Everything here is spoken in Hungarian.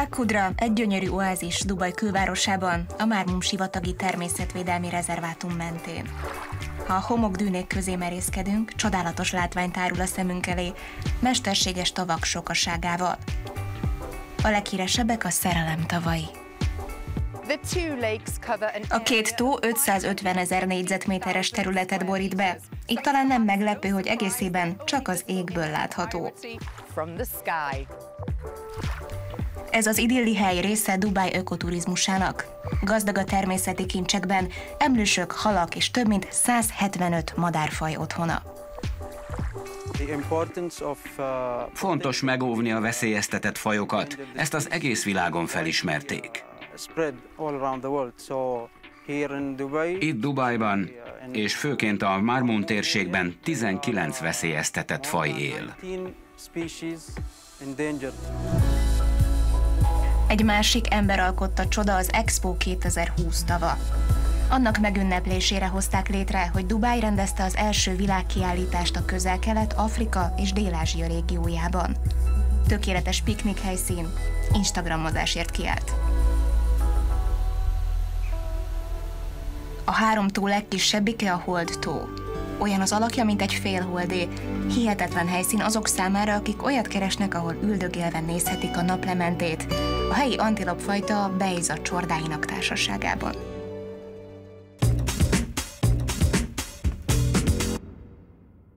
Al-Qudra egy gyönyörű oázis Dubaj külvárosában, a Marmum sivatagi természetvédelmi rezervátum mentén. Ha a homokdűnék közé merészkedünk, csodálatos látvány tárul a szemünk elé, mesterséges tavak sokaságával. A leghíresebbek a szerelem tavai. A két tó 550 000 négyzetméteres területet borít be. Itt talán nem meglepő, hogy egészében csak az égből látható. Ez az idilli hely része Dubaj ökoturizmusának. Gazdag a természeti kincsekben, emlősök, halak és több mint 175 madárfaj otthona. Fontos megóvni a veszélyeztetett fajokat, ezt az egész világon felismerték. Itt Dubajban, és főként a Marmum térségben 19 veszélyeztetett faj él. Egy másik emberalkotta csoda az Expo 2020 tava. Annak megünneplésére hozták létre, hogy Dubaj rendezte az első világkiállítást a Közel-Kelet, Afrika és Dél-Ázsia régiójában. Tökéletes piknik helyszín, instagramozásért kiállt. A 3 tó legkisebbike a Hold tó. Olyan az alakja, mint egy félholdé. Hihetetlen helyszín azok számára, akik olyat keresnek, ahol üldögélve nézhetik a naplementét, a helyi antilopfajta Bejza csordáinak társaságában.